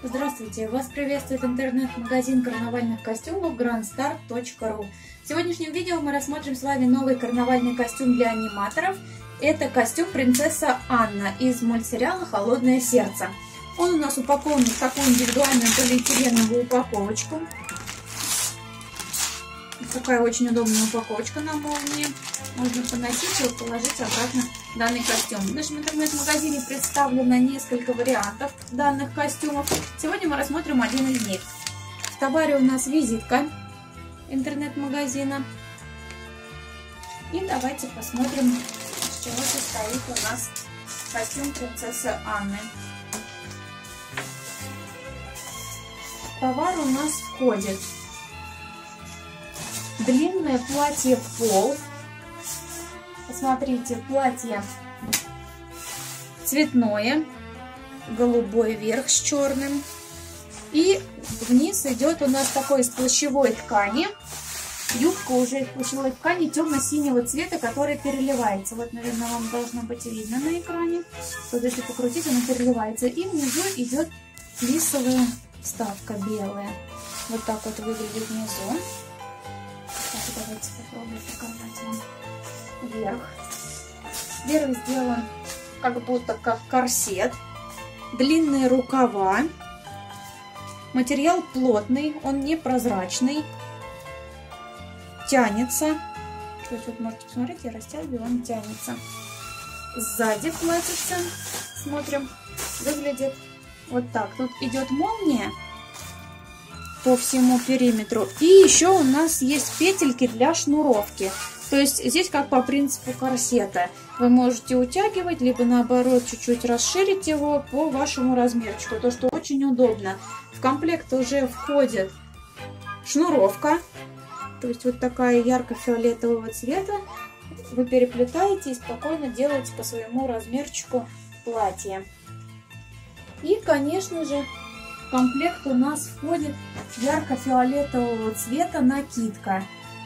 Здравствуйте! Вас приветствует интернет-магазин карнавальных костюмов grandstar.ru. В сегодняшнем видео мы рассмотрим с вами новый карнавальный костюм для аниматоров. Это костюм принцесса Анна из мультсериала «Холодное сердце». Он у нас упакован в такую индивидуальную полиэтиленовую упаковочку. Такая очень удобная упаковочка на молнии. Можно поносить и положить обратно данный костюм. В нашем интернет-магазине представлено несколько вариантов данных костюмов. Сегодня мы рассмотрим один из них. В товаре у нас визитка интернет-магазина. И давайте посмотрим, из чего состоит у нас костюм принцессы Анны. В товар у нас входит длинное платье в пол. Посмотрите, платье цветное, голубой верх с черным. И вниз идет у нас такой из плащевой ткани. Юбка уже из плащевой ткани темно-синего цвета, которая переливается. Вот, наверное, вам должно быть видно на экране. Вот если покрутить, она переливается. И внизу идет флисовая вставка белая. Вот так вот выглядит внизу. Так, давайте попробуем показать вам верх. Верх сделан как будто как корсет. Длинные рукава. Материал плотный, он не прозрачный. Тянется. То есть вот можете посмотреть, я растягиваю, он тянется. Сзади платьице, смотрим, выглядит вот так. Тут идет молния по всему периметру. И еще у нас есть петельки для шнуровки. То есть здесь как по принципу корсета. Вы можете утягивать, либо наоборот чуть-чуть расширить его по вашему размерчику. То, что очень удобно. В комплект уже входит шнуровка. То есть вот такая ярко-фиолетового цвета. Вы переплетаете и спокойно делаете по своему размерчику платье. И, конечно же, в комплект у нас входит ярко-фиолетового цвета накидка.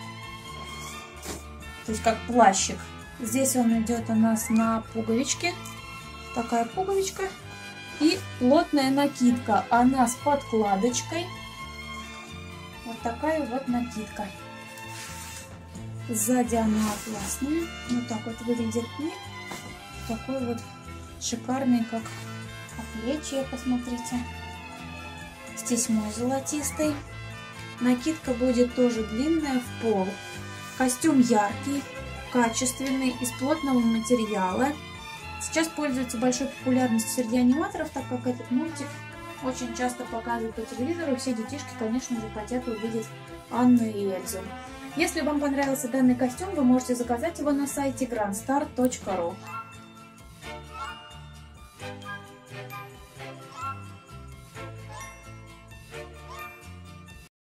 То есть как плащик. Здесь он идет у нас на пуговичке. Такая пуговичка. И плотная накидка. Она с подкладочкой. Вот такая вот накидка. Сзади она атласная. Вот так вот выглядит. И такой вот шикарный, как оплечье, посмотрите. С тесьмой золотистой. Накидка будет тоже длинная в пол. Костюм яркий, качественный, из плотного материала. Сейчас пользуется большой популярностью среди аниматоров, так как этот мультик очень часто показывают по телевизору. Все детишки, конечно же, хотят увидеть Анну и Эльзу. Если вам понравился данный костюм, вы можете заказать его на сайте grandstar.ru.